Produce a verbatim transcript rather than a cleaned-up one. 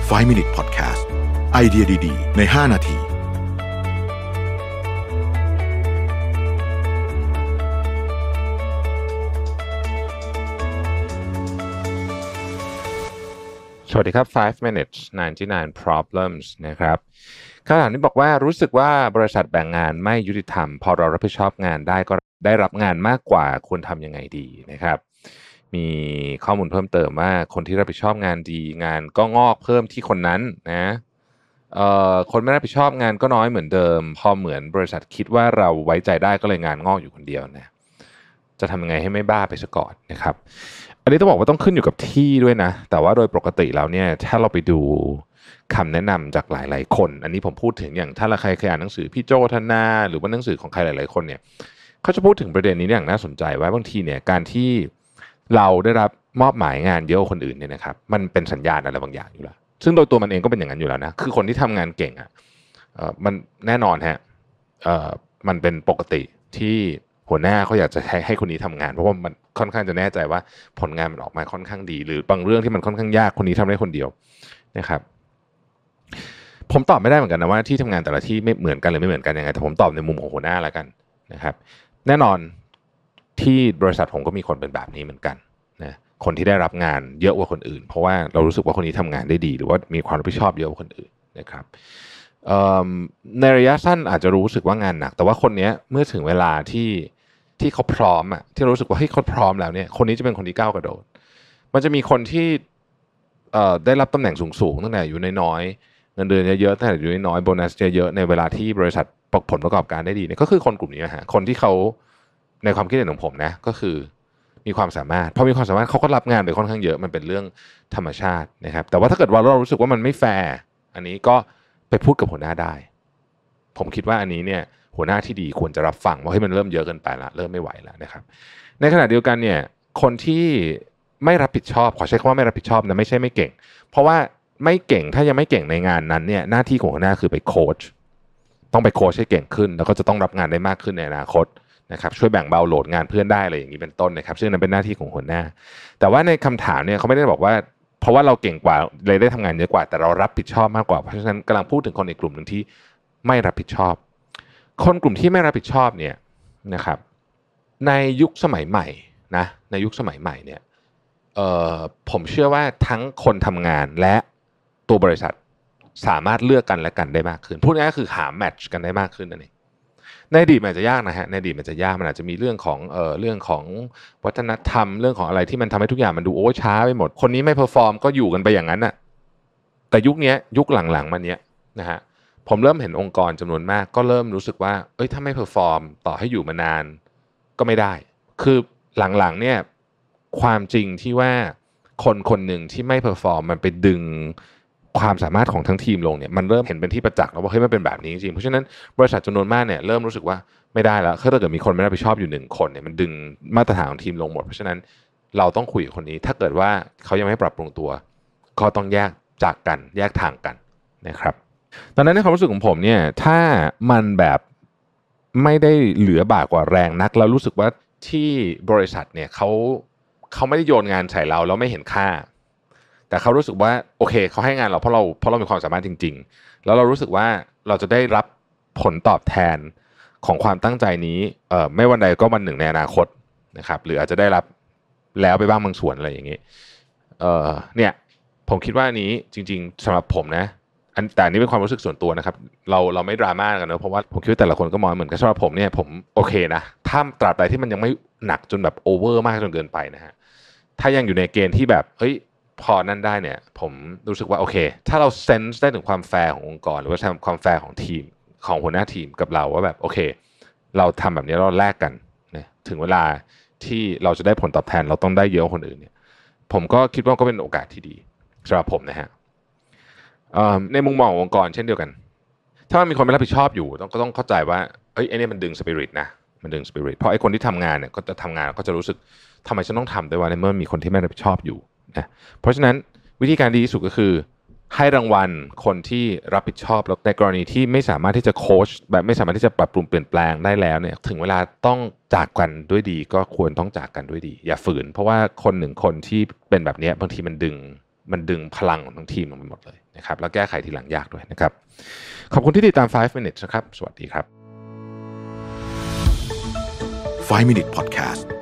ไฟว์ มินิท Podcast ไอเดียดีๆในห้านาทีสวัสดีครับ five minutes ninety-nine problems นะครับคำถามนี้บอกว่ารู้สึกว่าบริษัทแบ่งงานไม่ยุติธรรมพอเรารับผิดชอบงานได้ก็ได้รับงานมากกว่าควรทำยังไงดีนะครับมีข้อมูลเพิ่มเติมว่าคนที่รับผิดชอบงานดีงานก็งอกเพิ่มที่คนนั้นนะเอ่อคนไม่รับผิดชอบงานก็น้อยเหมือนเดิมพอเหมือนบริษัทคิดว่าเราไว้ใจได้ก็เลยงานงอกอยู่คนเดียวนะจะทำยังไงให้ไม่บ้าไปซะก่อนนะครับอันนี้ต้องบอกว่าต้องขึ้นอยู่กับที่ด้วยนะแต่ว่าโดยปกติแล้วเนี่ยถ้าเราไปดูคำแนะนำจากหลายๆคนอันนี้ผมพูดถึงอย่างถ้าเราใครเคยอ่านหนังสือพี่โจธนาหรือว่าหนังสือของใครหลายๆคนเนี่ยเขาจะพูดถึงประเด็นนี้อย่างน่าสนใจว่าบางทีเนี่ยการที่เราได้รับมอบหมายงานเยอะกว่าคนอื่นเนี่ยนะครับมันเป็นสัญญาณอะไรบางอย่างอยู่แล้วซึ่งโดยตัวมันเองก็เป็นอย่างนั้นอยู่แล้วนะคือคนที่ทำงานเก่งอ่ะเอ่อมันแน่นอนฮะเอ่อมันเป็นปกติที่หัวหน้าเขาอยากจะให้ให้คนนี้ทำงานเพราะว่ามันค่อนข้างจะแน่ใจว่าผลงานมันออกมาค่อนข้างดีหรือบางเรื่องที่มันค่อนข้างยากคนนี้ทำได้คนเดียวนะครับผมตอบไม่ได้เหมือนกันนะว่าที่ทำงานแต่ละที่ไม่เหมือนกันหรือไม่เหมือนกันยังไงแต่ผมตอบในมุมของหัวหน้าแล้วกันนะครับแน่นอนที่บริษัทผมก็มีคนเป็นแบบนี้เหมือนกันนะคนที่ได้รับงานเยอะกว่าคนอื่นเพราะว่าเรารู้สึกว่าคนนี้ทำงานได้ดีหรือว่ามีความรับผิดชอบเยอะกว่าคนอื่นนะครับในระยะสั้นอาจจะรู้สึกว่างานหนักแต่ว่าคนนี้เมื่อถึงเวลาที่ที่เขาพร้อมอ่ะที่เรารู้สึกว่าเฮ้ยเขาพร้อมแล้วเนี่ยคนนี้จะเป็นคนที่ก้าวกระโดดมันจะมีคนที่เอ่อได้รับตำแหน่งสูงๆตั้งแต่อยู่น้อยๆเงินเดือนเยอะๆตั้งแต่อยู่น้อยๆโบนัสเยอะๆในเวลาที่บริษัทผลประกอบการได้ดีเนี่ยก็คือคนกลุ่มนี้นะฮะคนที่เขาในความคิดเห็นของผมนะก็คือมีความสามารถพอมีความสามารถเขาก็รับงานไปค่อนข้างเยอะมันเป็นเรื่องธรรมชาตินะครับแต่ว่าถ้าเกิดว่าเรารู้สึกว่ามันไม่แฟร์อันนี้ก็ไปพูดกับหัวหน้าได้ผมคิดว่าอันนี้เนี่ยหัวหน้าที่ดีควรจะรับฟังว่าให้มันเริ่มเยอะเกินไปละเริ่มไม่ไหวแล้วนะครับในขณะเดียวกันเนี่ยคนที่ไม่รับผิดชอบขอใช้คำว่าไม่รับผิดชอบนะไม่ใช่ไม่เก่งเพราะว่าไม่เก่งถ้ายังไม่เก่งในงานนั้นเนี่ยหน้าที่ของหัวหน้าคือไปโค้ชต้องไปโค้ชให้เก่งขึ้นแล้วก็จะต้องรับงานได้มากขึ้นในอนาคตนะครับช่วยแบ่งเบาโหลดงานเพื่อนได้อะไรอย่างนี้เป็นต้นนะครับซึ่งนั้นเป็นหน้าที่ของหัวหน้าแต่ว่าในคำถามเนี่ยเขาไม่ได้บอกว่าเพราะว่าเราเก่งกว่าเลยได้ทำงานเยอะกว่าแต่เรารับผิดชอบมากกว่าเพราะฉะนั้นกำลังพูดถึงคนอีกกลุ่มหนึ่งที่ไม่รับผิดชอบคนกลุ่มที่ไม่รับผิดชอบเนี่ยนะครับในยุคสมัยใหม่นะในยุคสมัยใหม่เนี่ยเอ่อผมเชื่อว่าทั้งคนทำงานและตัวบริษัทสามารถเลือกกันและกันได้มากขึ้นพูดง่ายๆคือหาแมทช์กันได้มากขึ้นนั่นเองในอดีตมันจะยากนะฮะในอดีตมันจะยากมันอาจจะมีเรื่องของเอ่อเรื่องของวัฒนธรรมเรื่องของอะไรที่มันทำให้ทุกอย่างมันดูโอ้ช้าไปหมดคนนี้ไม่เพอร์ฟอร์มก็อยู่กันไปอย่างนั้นน่ะแต่ยุคนี้ยุคหลังๆมาเนี้ยนะฮะผมเริ่มเห็นองค์กรจำนวนมากก็เริ่มรู้สึกว่าเอ้ยถ้าไม่เพอร์ฟอร์มต่อให้อยู่มานานก็ไม่ได้คือหลังๆเนี่ยความจริงที่ว่าคนคนหนึ่งที่ไม่เพอร์ฟอร์มมันไปดึงความสามารถของทั้งทีมลงเนี่ยมันเริ่มเห็นเป็นที่ประจักษ์แล้วว่าเฮ้ยมันเป็นแบบนี้จริงๆเพราะฉะนั้นบริษัทจำนวนมากเนี่ยเริ่มรู้สึกว่าไม่ได้แล้วถ้าเกิดมีคนไม่รับผิดชอบอยู่หนึ่งคนเนี่ยมันดึงมาตรฐานของทีมลงหมดเพราะฉะนั้นเราต้องคุยกับคนนี้ถ้าเกิดว่าเขายังไม่ปรับปรุงตัวก็ต้องแยกจากกันแยกทางกันนะครับตอนนั้นในความรู้สึกของผมเนี่ยถ้ามันแบบไม่ได้เหลือบ่ากว่าแรงนักแล้วรู้สึกว่าที่บริษัทเนี่ยเขาเขาไม่ได้โยนงานใส่เราแล้วไม่เห็นค่าแต่เขารู้สึกว่าโอเคเขาให้งานเราเพราะเราเพราะเรามีความสามารถจริงๆแล้วเรารู้สึกว่าเราจะได้รับผลตอบแทนของความตั้งใจนี้เอ่อไม่วันใดก็วันหนึ่งในอนาคตนะครับหรืออาจจะได้รับแล้วไปบ้างบางส่วนอะไรอย่างนี้เอ่อเนี่ยผมคิดว่าอันนี้จริงๆสำหรับผมนะอันแต่อันนี้เป็นความรู้สึกส่วนตัวนะครับเราเราไม่ดราม่ากันนะเพราะว่าผมคิดว่าแต่ละคนก็มองเหมือนกันสำหรับผมเนี่ยผมโอเคนะถ้าตราบใดที่มันยังไม่หนักจนแบบโอเวอร์มากจนเกินไปนะฮะถ้ายังอยู่ในเกณฑ์ที่แบบเฮ้ยพอนั่นได้เนี่ยผมรู้สึกว่าโอเคถ้าเราเซนส์ได้ถึงความแฟร์ขององค์กรหรือว่าความแฟร์ของทีมของหัวหน้าทีมกับเราว่าแบบโอเคเราทำแบบนี้เราแลกกันนะถึงเวลาที่เราจะได้ผลตอบแทนเราต้องได้เยอะกว่าคนอื่นเนี่ยผมก็คิดว่าก็เป็นโอกาสที่ดีสำหรับผมนะฮะในมุมมองขององค์กรเช่นเดียวกันถ้ามันมีคนไม่รับผิดชอบอยู่ต้องก็ต้องเข้าใจว่าเอ้ยไอ้นี่มันดึงสปิริตนะมันดึงสปิริตเพราะไอ้คนที่ทำงานเนี่ยก็จะทำงานก็จะรู้สึกทำไมฉันต้องทำด้วยวะในเมื่อมีคนที่ไม่รับผิดชอบอยู่นะเพราะฉะนั้นวิธีการดีที่สุดก็คือให้รางวัลคนที่รับผิดชอบแล้วในกรณีที่ไม่สามารถที่จะโค้ชแบบไม่สามารถที่จะปรับปรุงเปลี่ยนแปลงได้แล้วเนี่ยถึงเวลาต้องจากกันด้วยดีก็ควรต้องจากกันด้วยดีอย่าฝืนเพราะว่าคนหนึ่งคนที่เป็นแบบนี้บางทีมันดึงมันดึงพลังของทั้งทีมลงไปหมดเลยนะครับแล้วแก้ไขทีหลังยากด้วยนะครับขอบคุณที่ติดตามไฟว์ minutes นะครับสวัสดีครับไฟว์ minute podcast